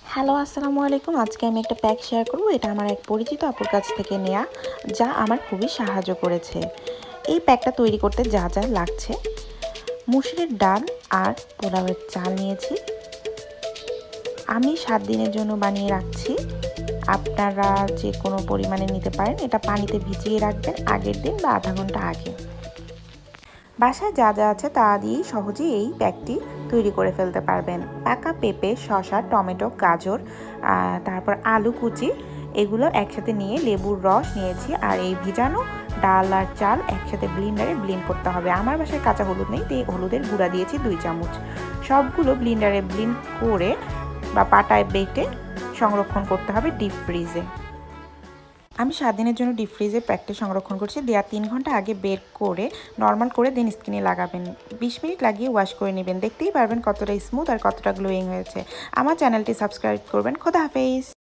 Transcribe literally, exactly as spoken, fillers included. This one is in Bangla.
হ্যালো, আসসালামু আলাইকুম। আজকে আমি একটা প্যাক শেয়ার করব। এটা আমার এক পরিচিত আপুর কাছ থেকে নেয়া, যা আমার খুবই সাহায্য করেছে। এই প্যাকটা তৈরি করতে যা যা লাগছে, মুসুরির ডাল আর পোলাওয়ের চাল নিয়েছি। আমি সাত দিনের জন্য বানিয়ে রাখছি। আপনারা যে কোনো পরিমাণে নিতে পারেন। এটা পানিতে ভিজিয়ে রাখবেন আগের দিন বা আধা ঘন্টা আগে। বাসায় যা যা আছে তা দিয়েই সহজেই এই প্যাকটি তৈরি করে ফেলতে পারবেন। পাকা পেঁপে, শসা, টমেটো, গাজর, তারপর আলু কুচি, এগুলো একসাথে নিয়ে লেবুর রস নিয়েছি। আর এই ভিজানো ডাল আর চাল একসাথে ব্লিন্ডারে ব্লেন্ড করতে হবে। আমার বাসায় কাঁচা হলুদ নেই, তাই হলুদের গুঁড়া দিয়েছি দুই চামচ। সবগুলো ব্লিন্ডারে ব্লেন্ড করে বা পাটায় বেটে সংরক্ষণ করতে হবে ডিপ ফ্রিজে। আমি সাত দিনের জন্য ডিপ ফ্রিজে প্যাকটা সংরক্ষণ করছি। দেওয়ার তিন ঘন্টা আগে বের করে নর্মাল করে দেন স্কিনে লাগাবেন। বিশ মিনিট লাগিয়ে ওয়াশ করে নেবেন। দেখতেই পারবেন কতটা স্মুথ আর কতটা গ্লোয়িং হয়েছে। আমার চ্যানেলটি সাবস্ক্রাইব করবেন। খোদা হাফেজ।